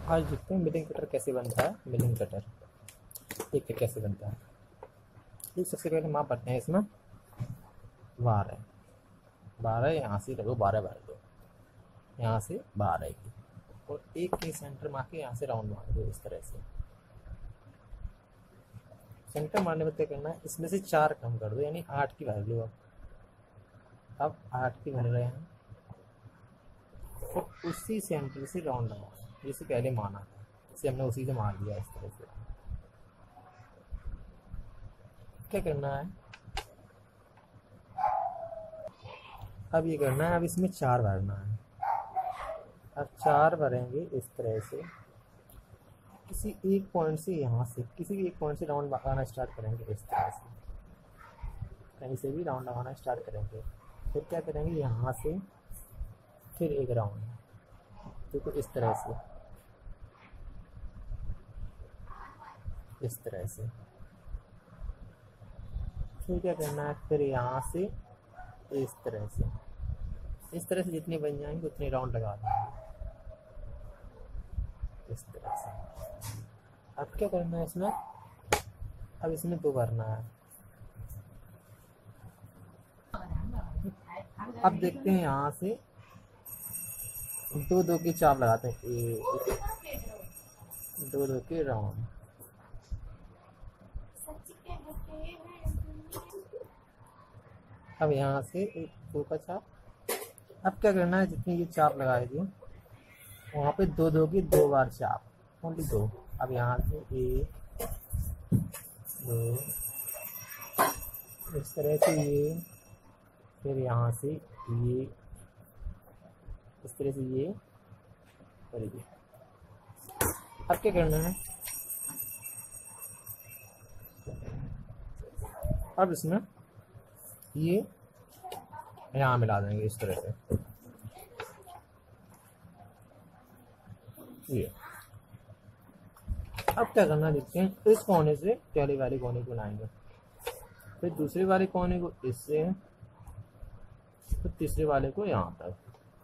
आज देखते हैं मिलिंग कटर कैसे बनता है। मिलिंग कटर देखते हैं कैसे बनता है। ये सबसे पहले माप भरते हैं इसमें 12 12 यहाँ से लगो 12 भर दो, यहाँ से 12 की, और एक के सेंटर मार के यहाँ से राउंड मार दो। इस तरह से सेंटर मारने में क्या करना है, इसमें से 4 कम कर दो, यानी 8 की भर लो। अब 8 की भर रहे हैं तो उसी सेंटर से राउंड लगाना, जैसे पहले माना था इसे हमने उसी से मार दिया। इस तरह से क्या करना है, अब ये करना है, अब इसमें 4 भरना है। अब 4 भरेंगे इस तरह से, किसी एक पॉइंट से, यहाँ से किसी भी एक पॉइंट से राउंड लगाना स्टार्ट करेंगे। इस तरह से कहीं से भी राउंड लगाना स्टार्ट करेंगे। फिर क्या करेंगे, यहाँ से फिर एक राउंड, देखो इस तरह से, इस तरह से। फिर क्या करना है, फिर यहाँ से इस तरह से, इस तरह से जितने बन जाएंगे उतने राउंड लगा देंगे इस तरह से। अब क्या करना है इसमें, अब इसमें 2 भरना है। अब देखते हैं यहाँ से 2 की चाप लगाते हैं, 2 के राउंड। अब यहाँ से एक 2 का चाप। अब क्या करना है, जितनी ये चाप लगाई थी वहाँ पे 2 की 2 बार चाप, ओनली 2। अब यहाँ से 1 2 इस तरह से ये, फिर यहाँ से ये इस तरह से ये, और ये। अब क्या करना है, अब इसमें ये यहाँ मिला देंगे इस तरह से, ये। अब क्या करना, देखते हैं, इस कोने से पहले वाले कोने को लाएंगे, फिर दूसरे वाले कोने को इससे, फिर तीसरे वाले को यहाँ तक,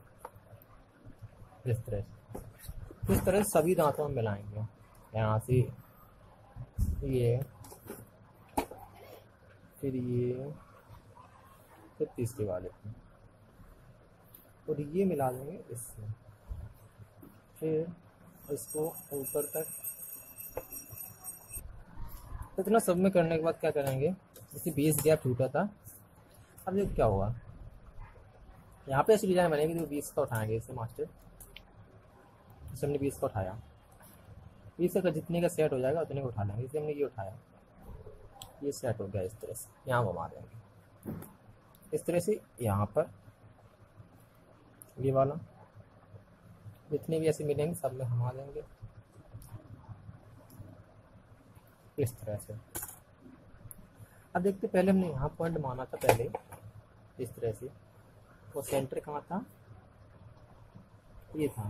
इस तरह से। इस तरह सभी दांतों में मिलाएंगे, यहाँ से ये, फिर ये, फिर तीसरे वाले को, और ये मिला देंगे इससे। फिर इसको ऊपर तक, इतना सब में करने के बाद क्या करेंगे, जैसे 20 गैप छूटा था, अब ये क्या होगा, यहाँ पे ऐसी डिजाइन बनेगी तो 20 का उठाएंगे इससे मास्टर। इसे हमने 20 का उठाया, 20 का जितने का सेट हो जाएगा उतने को उठा लेंगे। इसे हमने ये उठाया, ये सेट हो गया। इस तरह से यहाँ घुमा देंगे, इस तरह से यहाँ पर ये वाला, जितने भी ऐसे मिलेंगे सब में घुमा देंगे इस तरह से। अब देखते, पहले हमने यहाँ पॉइंट माना था पहले इस तरह से, वो सेंटर कहाँ था, ये था।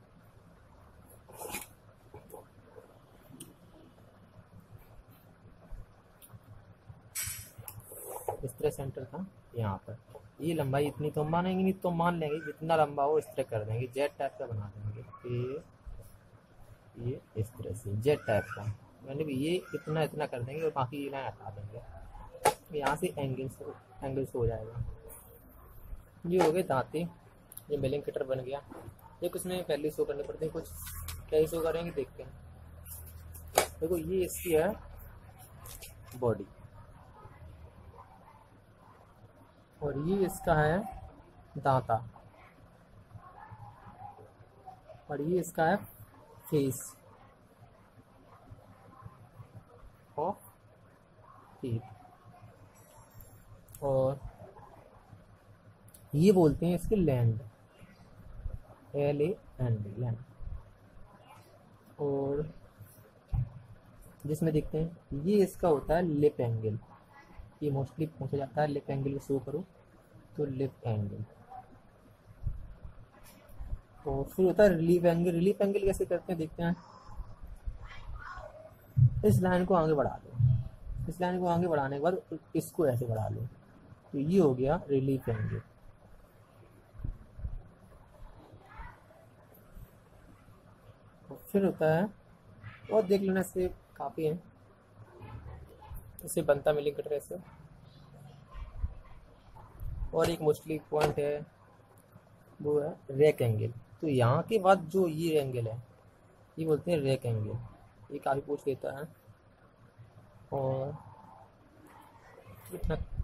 इस तरह सेंटर था यहाँ पर। ये लंबाई इतनी तो हम मानेंगे नहीं, तो मान लेंगे जितना लंबा हो इस तरह कर देंगे, जेड टाइप का बना देंगे। ये इस तरह से जेड टाइप का, मैंने भी ये इतना इतना कर देंगे और बाकी ये लाइन हटा देंगे। यहाँ से एंगल्स हो जाएगा। ये हो गए दांते, ये मिलिंग कटर बन गया। ये कुछ में पहले शो करने पड़ते हैं, कुछ क्या शो करेंगे देखते हैं। देखो ये इसकी है बॉडी, और ये इसका है दांता, और ये इसका है फेस ऑफ टीथ, और ये बोलते हैं इसके लैंड, LAND लैंड। और जिसमें देखते हैं ये इसका होता है लिप एंगल, ये मोस्टली पूछा जाता है लिप एंगल शो करो, तो लिप एंगल। तो फिर होता है रिलीफ एंगल। रिलीफ एंगल कैसे करते हैं देखते हैं। इस लाइन को आगे बढ़ा लो, इस लाइन को आगे बढ़ाने के बाद इसको ऐसे बढ़ा लो, तो ये हो गया रिलीफ एंगल। और फिर होता है, और देख लेना से काफ़ी है। इससे बनता मिलिंग कटर ऐसे। और एक मोस्टली पॉइंट है वो है रैक एंगल। तो यहाँ के बाद जो ये एंगल है ये बोलते हैं रैक एंगल। ये काफ़ी पूछ लेता है। और इतना